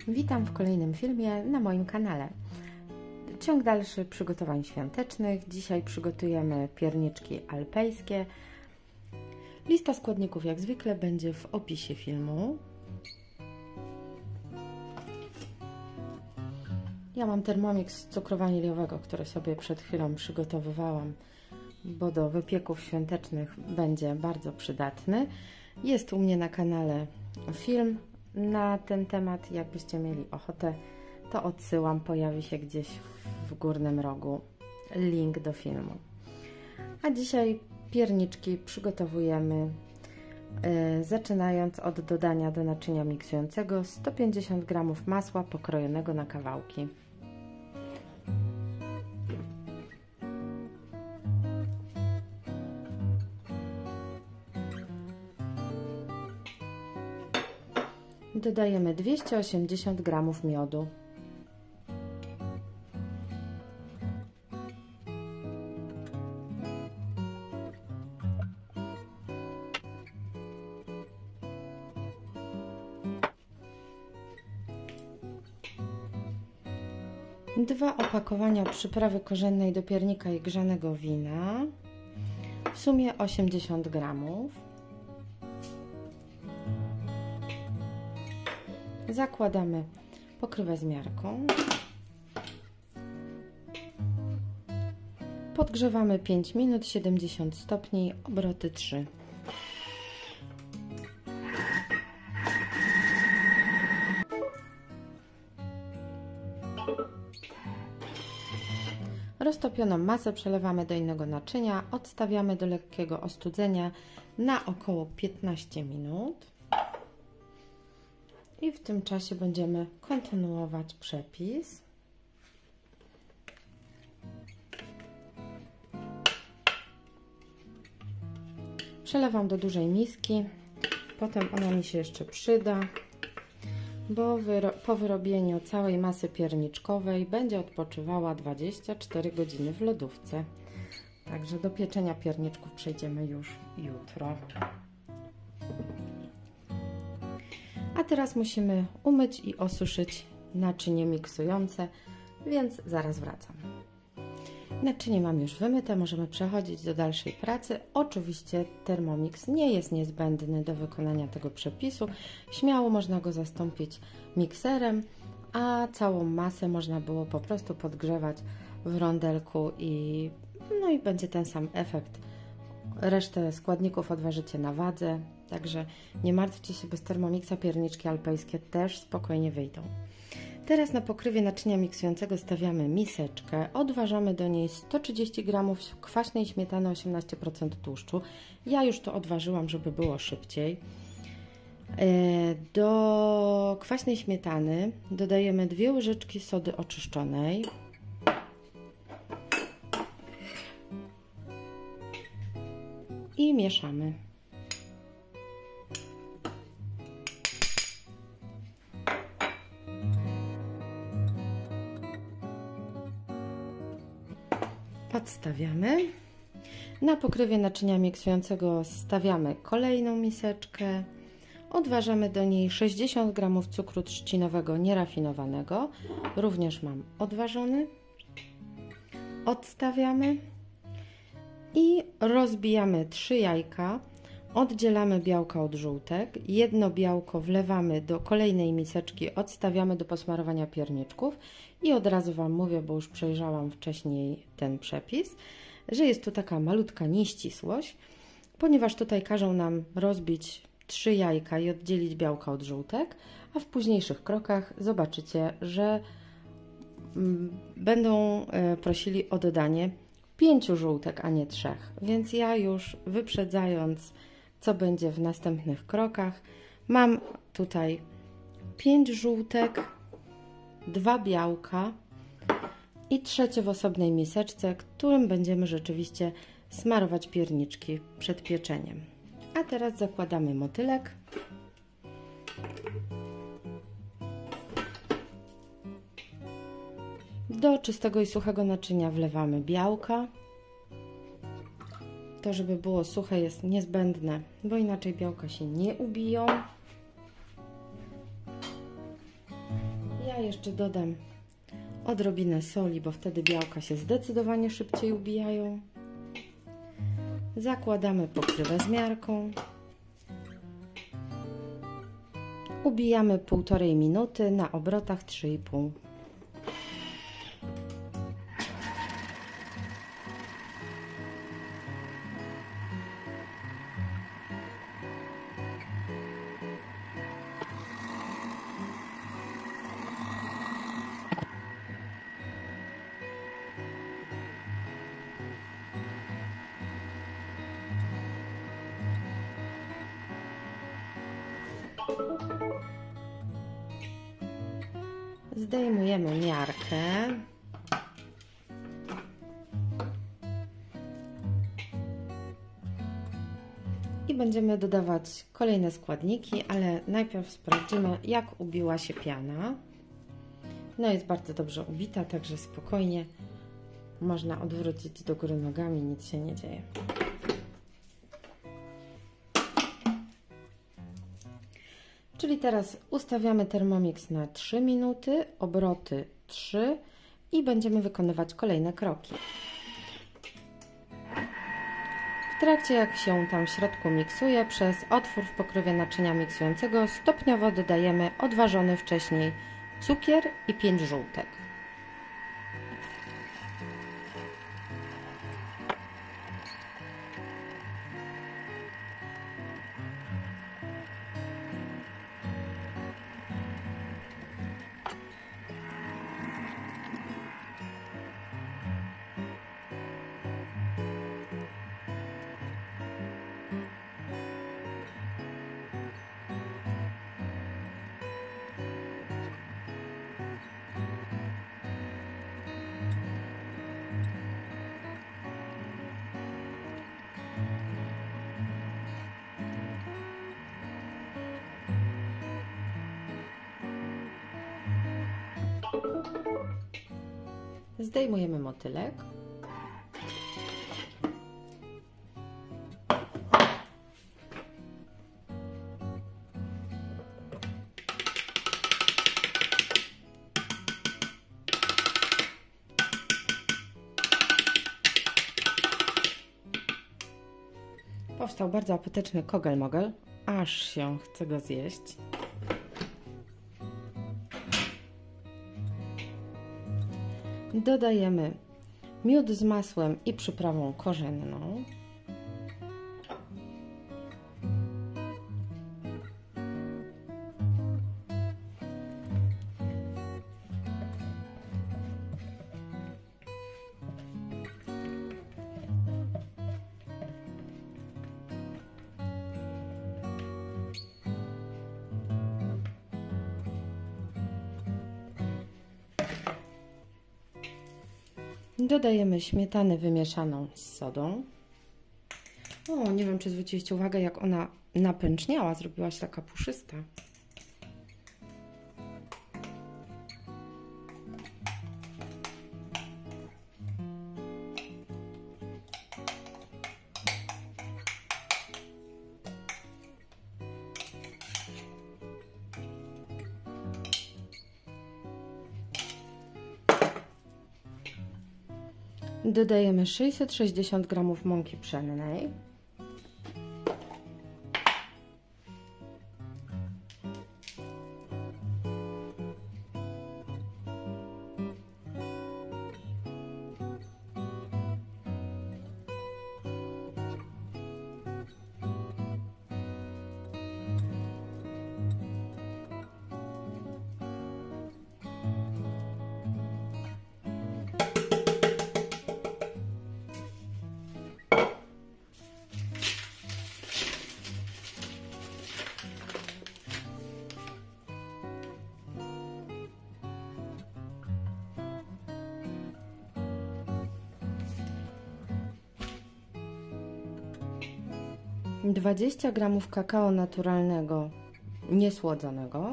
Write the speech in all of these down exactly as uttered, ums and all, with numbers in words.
Witam w kolejnym filmie na moim kanale. Ciąg dalszy przygotowań świątecznych. Dzisiaj przygotujemy pierniczki alpejskie. Lista składników jak zwykle będzie w opisie filmu. Ja mam Thermomix z cukru waniliowego, który sobie przed chwilą przygotowywałam, bo do wypieków świątecznych będzie bardzo przydatny. Jest u mnie na kanale film na ten temat. Jakbyście mieli ochotę, to odsyłam, pojawi się gdzieś w górnym rogu link do filmu. A dzisiaj pierniczki przygotowujemy yy, zaczynając od dodania do naczynia miksującego sto pięćdziesiąt gramów masła pokrojonego na kawałki. Dodajemy dwieście osiemdziesiąt gramów miodu. Dwa opakowania przyprawy korzennej do piernika i grzanego wina, w sumie osiemdziesiąt gramów. Zakładamy pokrywę z miarką. Podgrzewamy pięć minut, siedemdziesiąt stopni, obroty trzy. Roztopioną masę przelewamy do innego naczynia, odstawiamy do lekkiego ostudzenia na około piętnaście minut. I w tym czasie będziemy kontynuować przepis. Przelewam do dużej miski, potem ona mi się jeszcze przyda, bo wyro po wyrobieniu całej masy pierniczkowej będzie odpoczywała dwadzieścia cztery godziny w lodówce. Także do pieczenia pierniczków przejdziemy już jutro. A teraz musimy umyć i osuszyć naczynie miksujące, więc zaraz wracam. Naczynie mam już wymyte, możemy przechodzić do dalszej pracy. Oczywiście Thermomix nie jest niezbędny do wykonania tego przepisu. Śmiało można go zastąpić mikserem, a całą masę można było po prostu podgrzewać w rondelku i, no i będzie ten sam efekt. Resztę składników odważycie na wadze, także nie martwcie się, bez Thermomixa pierniczki alpejskie też spokojnie wyjdą. Teraz na pokrywie naczynia miksującego stawiamy miseczkę, odważamy do niej sto trzydzieści gramów kwaśnej śmietany, osiemnaście procent tłuszczu. Ja już to odważyłam, żeby było szybciej. Do kwaśnej śmietany dodajemy dwie łyżeczki sody oczyszczonej. I mieszamy. Podstawiamy. Na pokrywie naczynia miksującego stawiamy kolejną miseczkę. Odważamy do niej sześćdziesiąt gramów cukru trzcinowego nierafinowanego. Również mam odważony. Odstawiamy. I rozbijamy trzy jajka, oddzielamy białka od żółtek, jedno białko wlewamy do kolejnej miseczki, odstawiamy do posmarowania pierniczków i od razu Wam mówię, bo już przejrzałam wcześniej ten przepis, że jest tu taka malutka nieścisłość, ponieważ tutaj każą nam rozbić trzy jajka i oddzielić białka od żółtek, a w późniejszych krokach zobaczycie, że będą prosili o dodanie pięciu żółtek, a nie trzech, więc ja już wyprzedzając, co będzie w następnych krokach, mam tutaj pięć żółtek, dwa białka i trzecie w osobnej miseczce, którym będziemy rzeczywiście smarować pierniczki przed pieczeniem. A teraz zakładamy motylek. Do czystego i suchego naczynia wlewamy białka. To, żeby było suche, jest niezbędne, bo inaczej białka się nie ubiją. Ja jeszcze dodam odrobinę soli, bo wtedy białka się zdecydowanie szybciej ubijają. Zakładamy pokrywę z miarką. Ubijamy półtorej minuty na obrotach trzy i pół. Zdejmujemy miarkę. I będziemy dodawać kolejne składniki, ale najpierw sprawdzimy, jak ubiła się piana. No jest bardzo dobrze ubita, także spokojnie można odwrócić do góry nogami, nic się nie dzieje. Czyli teraz ustawiamy Thermomix na trzy minuty, obroty trzy i będziemy wykonywać kolejne kroki. W trakcie jak się tam w środku miksuje, przez otwór w pokrywie naczynia miksującego stopniowo dodajemy odważony wcześniej cukier i pięć żółtek. Zdejmujemy motylek. Powstał bardzo apetyczny kogel-mogel, aż się chce go zjeść. Dodajemy miód z masłem i przyprawą korzenną. Dodajemy śmietanę wymieszaną z sodą. O, nie wiem, czy zwróciliście uwagę, jak ona napęczniała, zrobiła się taka puszysta. Dodajemy sześćset sześćdziesiąt gramów mąki pszennej. dwadzieścia gramów kakao naturalnego, niesłodzonego.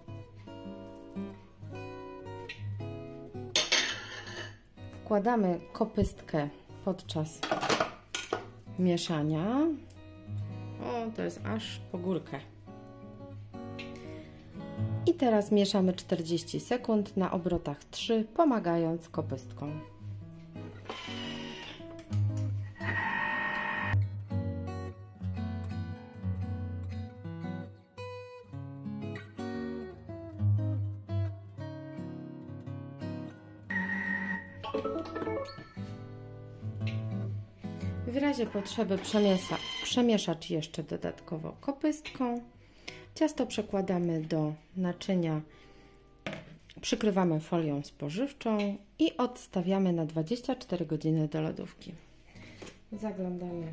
Wkładamy kopystkę podczas mieszania. O, to jest aż po górkę. I teraz mieszamy czterdzieści sekund na obrotach trzy, pomagając kopystką. W razie potrzeby przemiesza, przemieszać jeszcze dodatkowo kopystką. Ciasto przekładamy do naczynia, przykrywamy folią spożywczą i odstawiamy na dwadzieścia cztery godziny do lodówki. Zaglądamy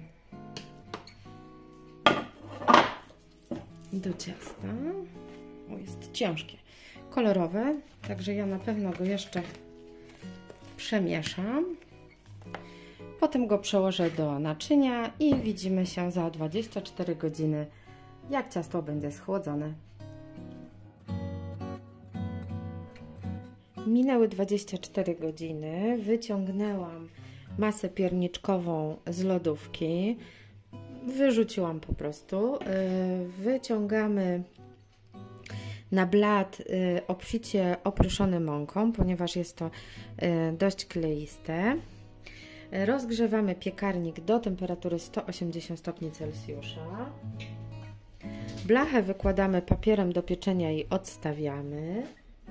do ciasta. O, jest ciężkie, kolorowe, także ja na pewno go jeszcze przemieszam. Potem go przełożę do naczynia i widzimy się za dwadzieścia cztery godziny, jak ciasto będzie schłodzone. Minęły dwadzieścia cztery godziny, wyciągnęłam masę pierniczkową z lodówki, wyrzuciłam po prostu. Wyciągamy na blat obficie oprószony mąką, ponieważ jest to dość kleiste. Rozgrzewamy piekarnik do temperatury sto osiemdziesiąt stopni Celsjusza. Blachę wykładamy papierem do pieczenia i odstawiamy.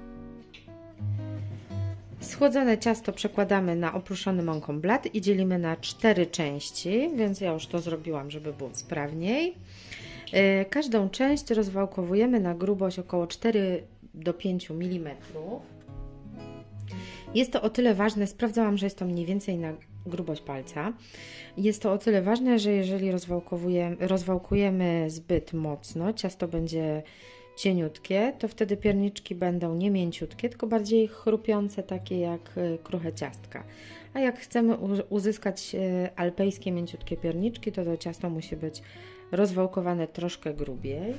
Schłodzone ciasto przekładamy na oprószony mąką blat i dzielimy na cztery części, więc ja już to zrobiłam, żeby było sprawniej. Każdą część rozwałkowujemy na grubość około cztery do pięciu milimetrów. Jest to o tyle ważne, sprawdzałam, że jest to mniej więcej na grubość palca. Jest to o tyle ważne, że jeżeli rozwałkujemy, rozwałkujemy zbyt mocno, ciasto będzie cieniutkie, to wtedy pierniczki będą nie mięciutkie, tylko bardziej chrupiące, takie jak kruche ciastka. A jak chcemy uzyskać alpejskie mięciutkie pierniczki, to to ciasto musi być rozwałkowane troszkę grubiej.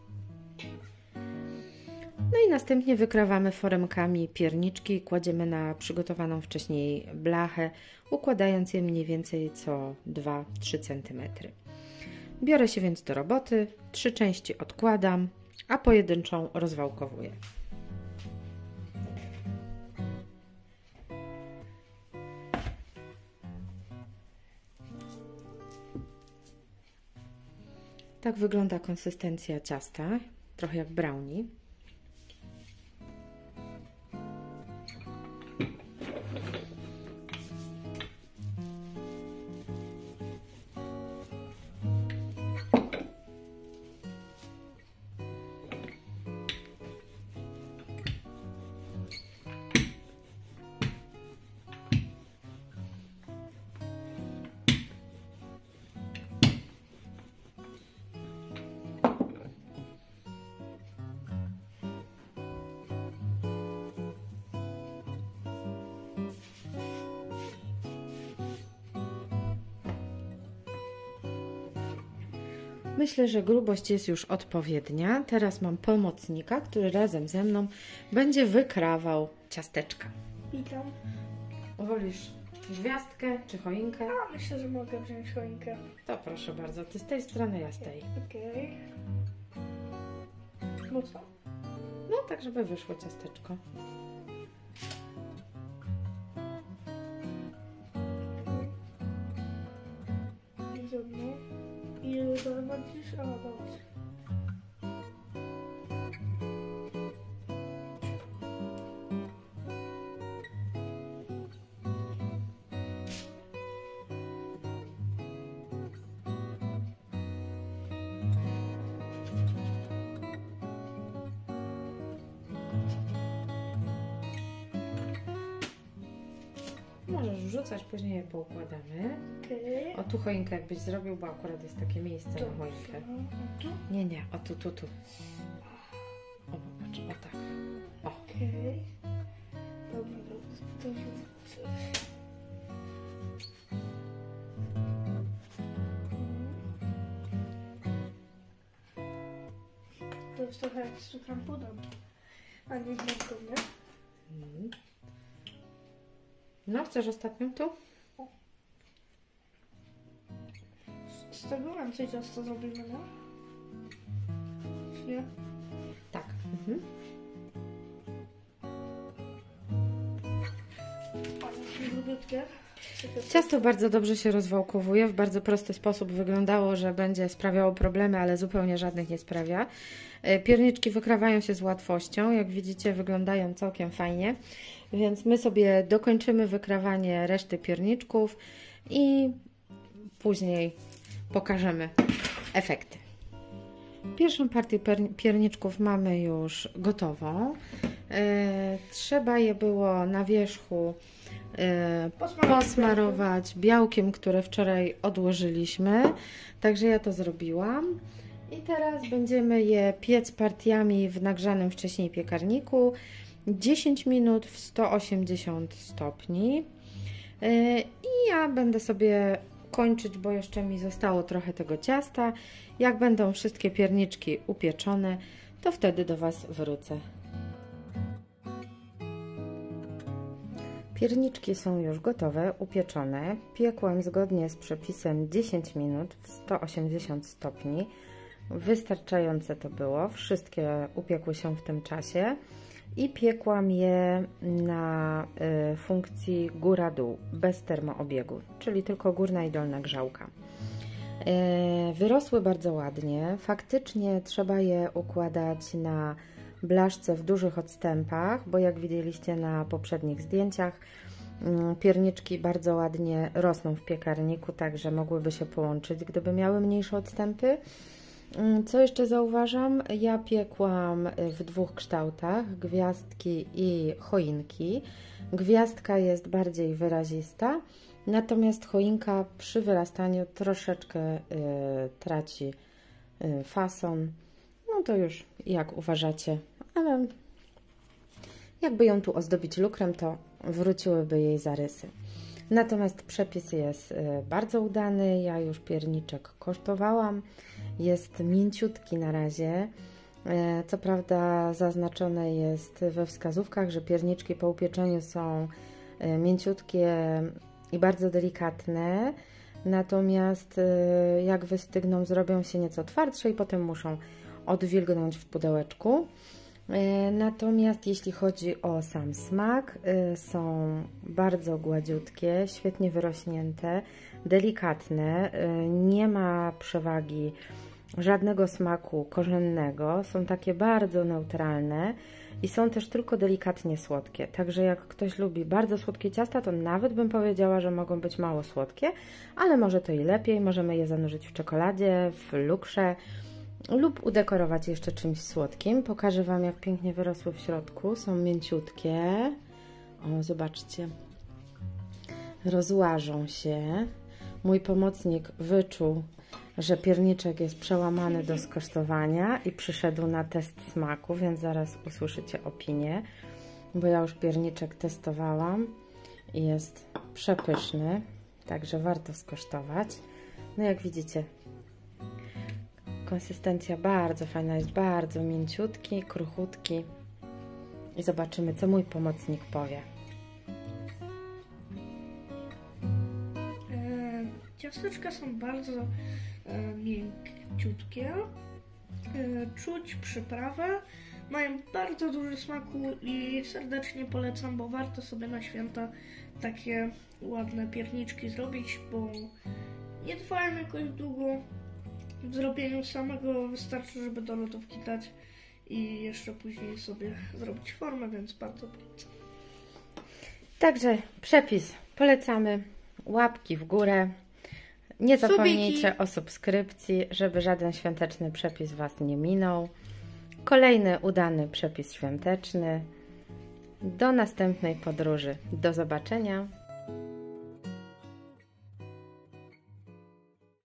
No i następnie wykrawamy foremkami pierniczki, kładziemy na przygotowaną wcześniej blachę, układając je mniej więcej co dwa do trzech centymetrów. Biorę się więc do roboty, trzy części odkładam, a pojedynczą rozwałkowuję. Tak wygląda konsystencja ciasta, trochę jak brownie. Myślę, że grubość jest już odpowiednia. Teraz mam pomocnika, który razem ze mną będzie wykrawał ciasteczka. Witam. Wolisz gwiazdkę czy choinkę? A, myślę, że mogę wziąć choinkę. To proszę bardzo, ty z tej strony, ja z tej. Okej. Okay. Mocno? No tak, żeby wyszło ciasteczko. I ze mną. I zobaczysz, a dobrze. Możesz wrzucać, później je poukładamy. Okej. O, tu choinkę jakbyś zrobił, bo akurat jest takie miejsce na choinkę. Tu? Nie, nie, o tu, tu, tu. O, popatrz, o tak. O. Okej. Dobra, dobra, to wrzucę. To jest trochę jak z cukrem podam, a nie gniazdą, nie? Mm. No, chcesz ostatnią tu? Z tego więcej ciasta zrobimy, nie? Czy nie? Tak. Mhm. mięciutkie. Ciasto bardzo dobrze się rozwałkowuje, w bardzo prosty sposób. Wyglądało, że będzie sprawiało problemy, ale zupełnie żadnych nie sprawia. Pierniczki wykrawają się z łatwością, jak widzicie wyglądają całkiem fajnie, więc my sobie dokończymy wykrawanie reszty pierniczków i później pokażemy efekty. Pierwszą partię pierniczków mamy już gotową. Trzeba je było na wierzchu posmarować białkiem, które wczoraj odłożyliśmy, także ja to zrobiłam i teraz będziemy je piec partiami w nagrzanym wcześniej piekarniku dziesięć minut w sto osiemdziesiąt stopni i ja będę sobie kończyć, bo jeszcze mi zostało trochę tego ciasta. Jak będą wszystkie pierniczki upieczone, to wtedy do Was wrócę. Pierniczki są już gotowe, upieczone. Piekłam zgodnie z przepisem dziesięć minut w sto osiemdziesiąt stopni. Wystarczające to było. Wszystkie upiekły się w tym czasie. I piekłam je na y, funkcji góra-dół, bez termoobiegu, czyli tylko górna i dolna grzałka. Y, wyrosły bardzo ładnie. Faktycznie trzeba je układać na blaszce w dużych odstępach, bo jak widzieliście na poprzednich zdjęciach, pierniczki bardzo ładnie rosną w piekarniku, także mogłyby się połączyć, gdyby miały mniejsze odstępy. Co jeszcze zauważam? Ja piekłam w dwóch kształtach, gwiazdki i choinki. Gwiazdka jest bardziej wyrazista, natomiast choinka przy wyrastaniu troszeczkę y, traci y, fason. No to już jak uważacie, ale jakby ją tu ozdobić lukrem, to wróciłyby jej zarysy. Natomiast przepis jest bardzo udany, ja już pierniczek kosztowałam, jest mięciutki na razie. Co prawda zaznaczone jest we wskazówkach, że pierniczki po upieczeniu są mięciutkie i bardzo delikatne, natomiast jak wystygną, zrobią się nieco twardsze i potem muszą odwilgnąć w pudełeczku. Natomiast jeśli chodzi o sam smak, są bardzo gładziutkie, świetnie wyrośnięte, delikatne, nie ma przewagi żadnego smaku korzennego, są takie bardzo neutralne i są też tylko delikatnie słodkie. Także jak ktoś lubi bardzo słodkie ciasta, to nawet bym powiedziała, że mogą być mało słodkie, ale może to i lepiej, możemy je zanurzyć w czekoladzie, w lukrze, lub udekorować jeszcze czymś słodkim. Pokażę Wam, jak pięknie wyrosły w środku. Są mięciutkie. O, zobaczcie. Rozłażą się. Mój pomocnik wyczuł, że pierniczek jest przełamany do skosztowania i przyszedł na test smaku, więc zaraz usłyszycie opinię, bo ja już pierniczek testowałam i jest przepyszny, także warto skosztować. No jak widzicie, konsystencja bardzo fajna, jest bardzo mięciutki, kruchutki i zobaczymy, co mój pomocnik powie. E, ciasteczka są bardzo e, mięciutkie, e, czuć przyprawę, mają bardzo dużo smaku i serdecznie polecam, bo warto sobie na święta takie ładne pierniczki zrobić, bo nie trwają jakoś długo. W zrobieniu samego wystarczy, żeby do lodówki dać i jeszcze później sobie zrobić formę, więc bardzo polecam. Także przepis polecamy, łapki w górę. Nie zapomnijcie Subiki. o subskrypcji, żeby żaden świąteczny przepis Was nie minął. Kolejny udany przepis świąteczny. Do następnej podróży. Do zobaczenia.